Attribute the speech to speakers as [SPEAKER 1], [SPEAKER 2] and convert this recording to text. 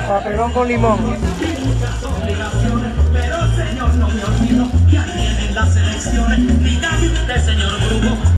[SPEAKER 1] Papelón con limón.
[SPEAKER 2] Pero señor, no me olvido que alguien en las elecciones, diga usted, señor Brujo.